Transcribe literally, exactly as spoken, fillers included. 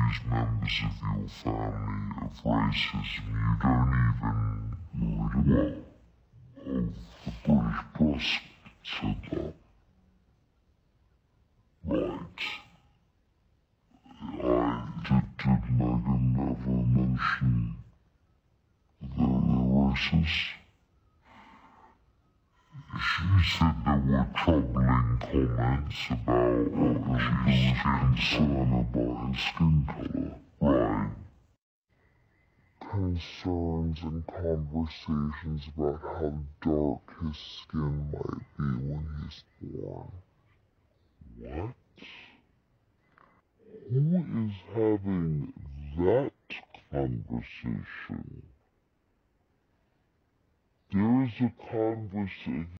accuse members of your family of racism. You don't even know it. Well, the British press said that. Right. I did, did Meghan ever mention that they're racist? She said there were troubling comments about what she was concerned about his skin color. Right. Concerns and conversations about how dark his skin might be when he's born. What? Who is having that conversation? There is a conversation.